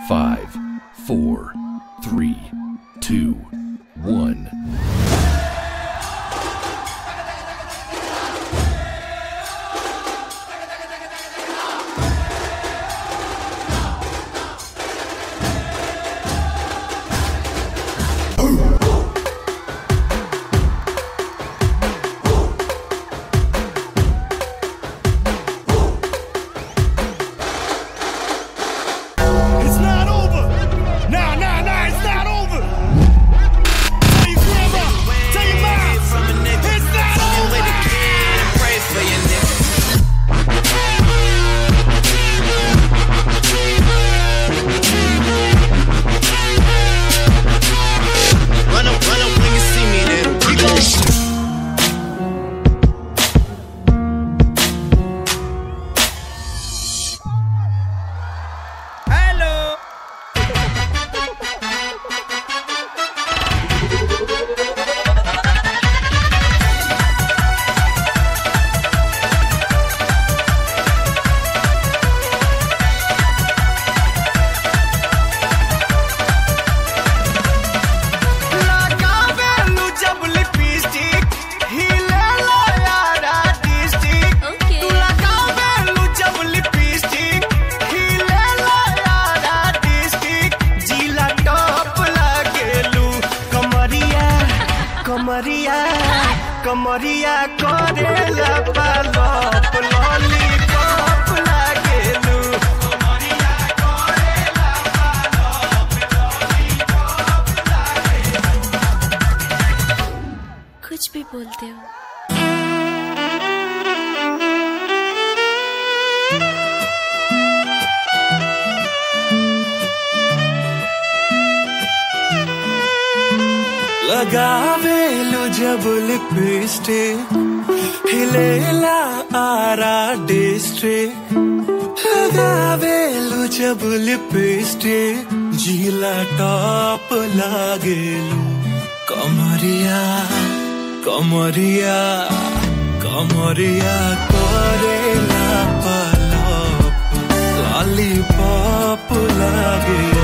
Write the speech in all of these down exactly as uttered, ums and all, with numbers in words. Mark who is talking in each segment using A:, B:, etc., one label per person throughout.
A: Five, four, three, two, one.
B: कमरिया करेला पालप लॉलीपॉप लागेलू कमरिया करेला पालप लॉलीपॉप लागेलू
C: कुछ भी बोलते हो।
B: लगावेलू जब लिपस्टिक हिलेला आरा डिस्ट्रिक्ट लगावेलू जब लिपस्टिक जिला टॉप लागेलू कमरिया कमरिया कमरिया करेला पालप लॉलीपॉप लागेलू।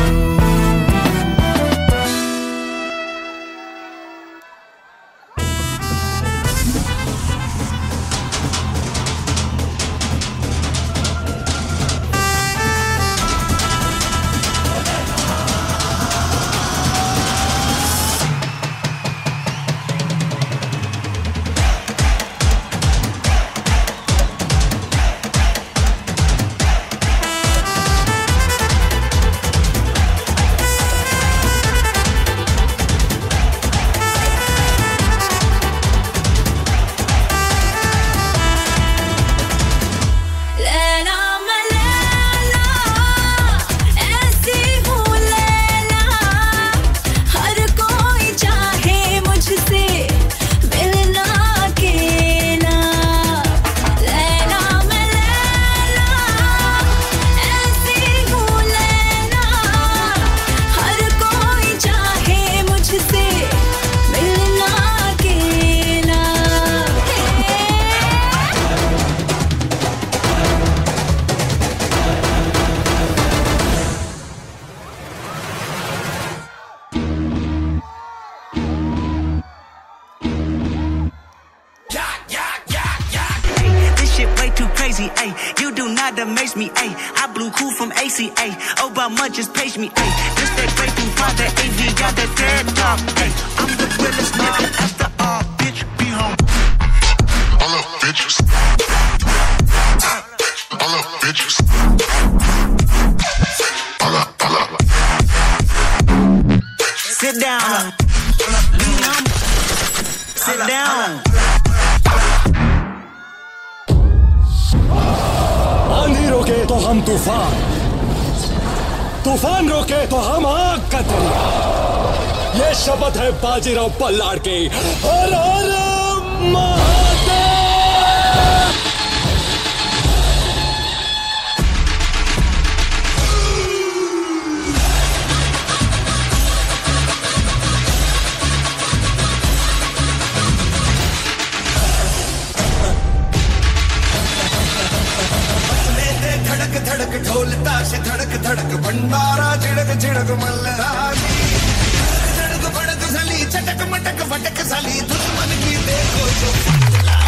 D: Ay, you do not amaze me. Ay, I blew cool from A C A. Obama just paged me. Ay, this that great thing for the A V, got that TED talk. Ay, I'm the realest nigga after all, bitch. Be home. All up bitches. All up bitches. All up, all up. Sit down. Sit down.
E: आंधी रोके तो हम तूफान, तूफान रोके तो हम आग का दरिया। ये शपथ है बाजीराव पल्लाड़ की। हर हर महादेव।
B: धड़क धड़क
F: ढोल ताश धड़क धड़क भंडारा झिड़क झिड़क मल्हारी धड़क भड़क साली चटक मटक फटक साली दुश्मन की देखो जो